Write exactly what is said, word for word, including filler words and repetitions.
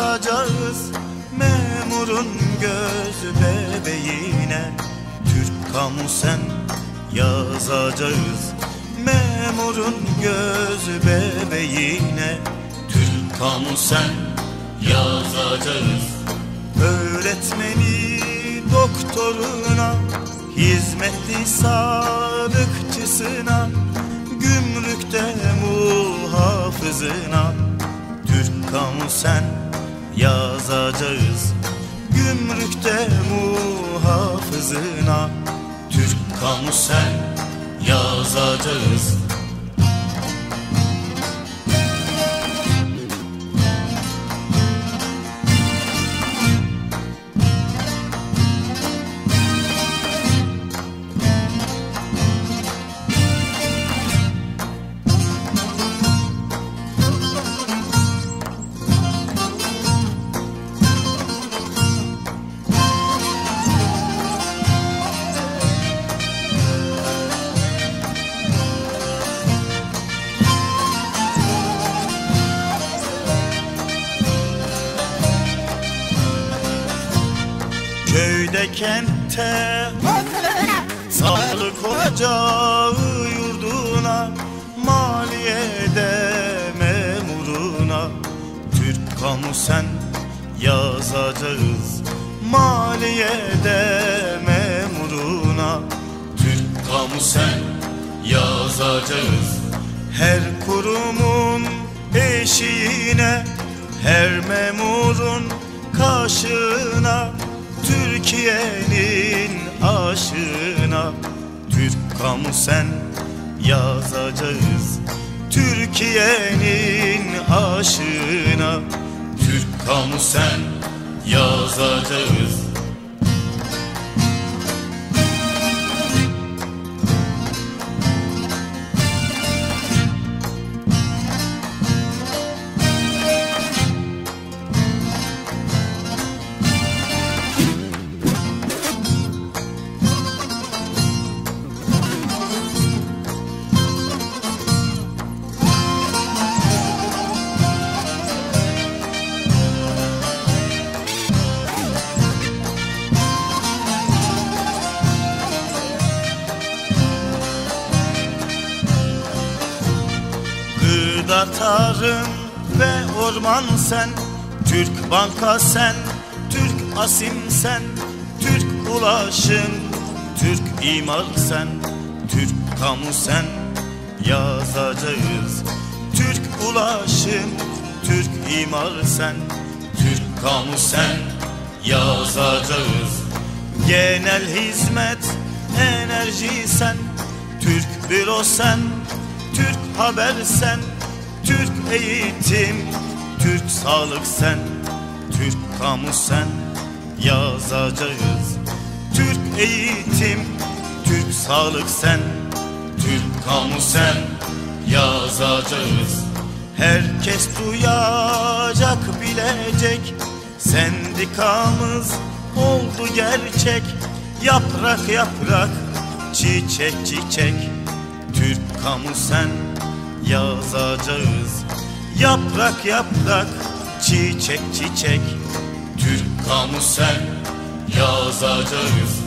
yazacağız memurun göz bebeğine. Türk kamu sen yazacağız memurun göz bebeğine. Türk kamu sen yazacağız. Öğretmeni doktoruna, hizmetli sadıkçısına, gümrükte muhafızına. Türk kamu sen yazacağız gümrükte muhafızına. Türk kamu sen yazacağız. Köyde kentte sağlık ocağı yurduna, maliyede memuruna. Türk kamu sen yazacağız maliyede memuruna. Türk kamu sen yazacağız. Her kurumun eşiğine, her memurun kaşığına, Türkiye'nin aşığına. Türk kamu sen yazacağız Türkiye'nin aşığına. Türk kamu sen yazacağız. Gıda, tarım ve orman sen, Türk banka sen, Türk asim sen, Türk ulaşım, Türk imar sen. Türk kamu sen yazacağız Türk ulaşım, Türk imar sen. Türk kamu sen yazacağız. Genel hizmet, enerji sen, Türk büro sen, Türk haber sen, Türk eğitim, Türk sağlık sen. Türk kamu sen yazacağız Türk eğitim, Türk sağlık sen. Türk kamu sen yazacağız. Herkes duyacak, bilecek, sendikamız oldu gerçek. Yaprak yaprak, çiçek çiçek, Türk kamu sen yazacağız. Yaprak yaprak, çiçek çiçek, Türk kamu sen yazacağız.